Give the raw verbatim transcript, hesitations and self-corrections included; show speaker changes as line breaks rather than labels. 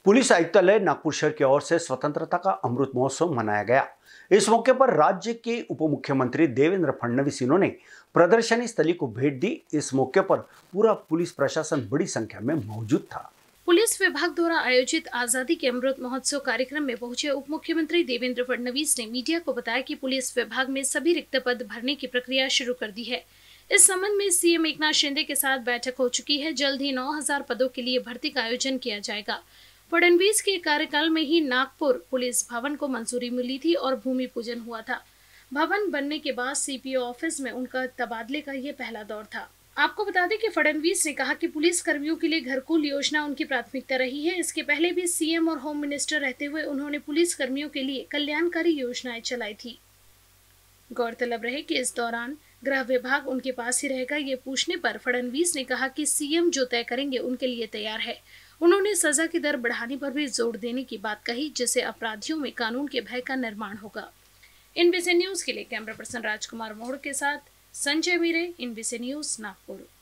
Police आयुक्तालय नागपुर शहर की ओर से स्वतंत्रता का अमृत महोत्सव मनाया गया। इस मौके पर राज्य के उप मुख्यमंत्री देवेंद्र फडणवीस इन्होंने प्रदर्शनी स्थली को भेंट दी। इस मौके पर पूरा पुलिस प्रशासन बड़ी संख्या में मौजूद था।
पुलिस विभाग द्वारा आयोजित आजादी के अमृत महोत्सव कार्यक्रम में पहुंचे उप मुख्यमंत्री देवेंद्र फडणवीस ने मीडिया को बताया कि पुलिस विभाग में सभी रिक्त पद भरने की प्रक्रिया शुरू कर दी है। इस संबंध में सीएम एकनाथ शिंदे के साथ बैठक हो चुकी है। जल्द ही नौ हज़ार पदों के लिए भर्ती का आयोजन किया जाएगा। फडणवीस के कार्यकाल में ही नागपुर पुलिस भवन को मंजूरी मिली थी और भूमि पूजन हुआ था। भवन बनने के बाद सीपीओ ऑफिस में उनका तबादले का ये पहला दौर था। आपको बता दें कि फडणवीस ने कहा कि पुलिस कर्मियों के लिए घरकुल योजना उनकी प्राथमिकता रही है। इसके पहले भी सीएम और होम मिनिस्टर रहते हुए उन्होंने पुलिस कर्मियों के लिए कल्याणकारी योजनाएं चलाई थी। गौरतलब रहे कि इस दौरान गृह विभाग उनके पास ही रहेगा। ये पूछने पर फडणवीस ने कहा कि सीएम जो तय करेंगे उनके लिए तैयार है। उन्होंने सजा की दर बढ़ाने पर भी जोर देने की बात कही, जिससे अपराधियों में कानून के भय का निर्माण होगा। इनबीसी न्यूज के लिए कैमरा पर्सन राजकुमार मोड़ के साथ संजय मीरे, इनबीसी न्यूज नागपुर।